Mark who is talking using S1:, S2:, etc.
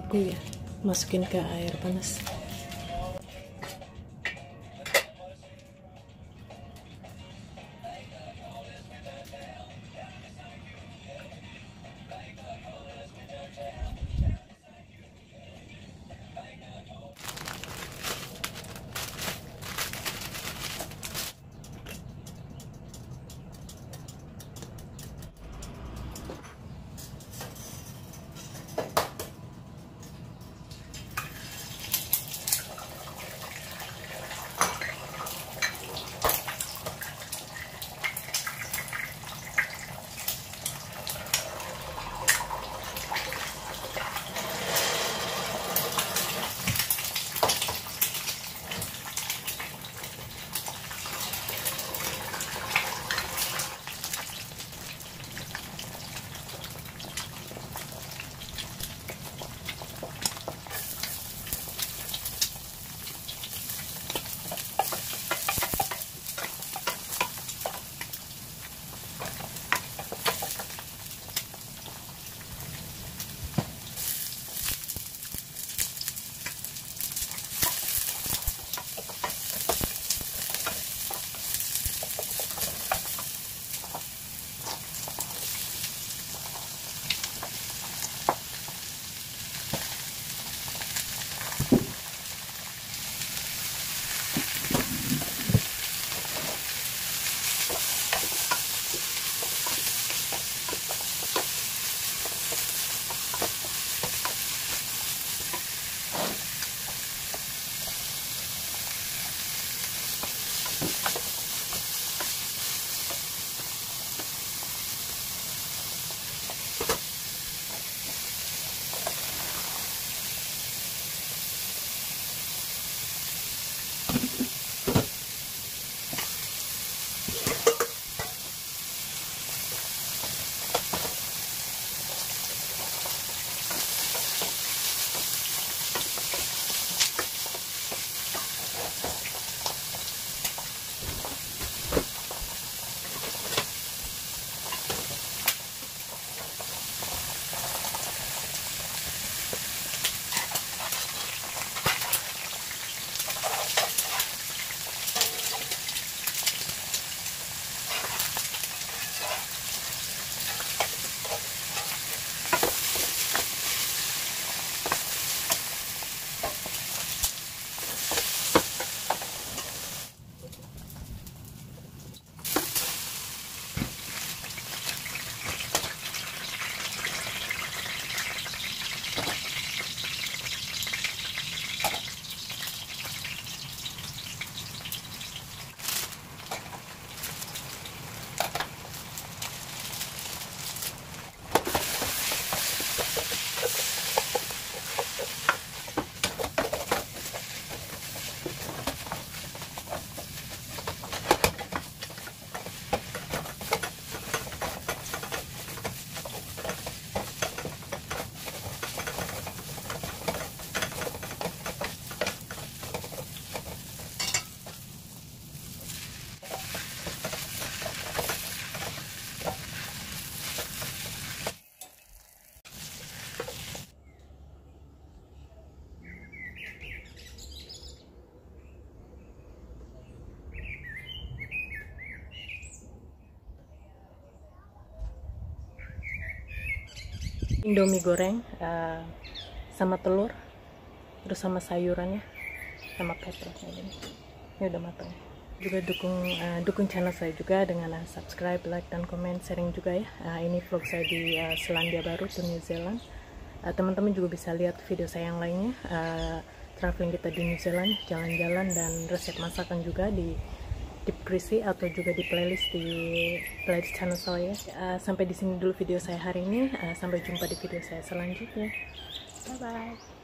S1: paku ya, masukin ke air panas. Indomie goreng sama telur, terus sama sayurannya, sama pepper ini udah matang. Juga dukung channel saya juga dengan subscribe, like, dan komen, sharing juga ya. Ini vlog saya di Selandia Baru, di New Zealand. Teman-teman juga bisa lihat video saya yang lainnya, traveling kita di New Zealand, jalan-jalan dan resep masakan juga di deskripsi atau juga di playlist channel saya. Sampai di sini dulu video saya hari ini. Sampai jumpa di video saya selanjutnya. Bye bye.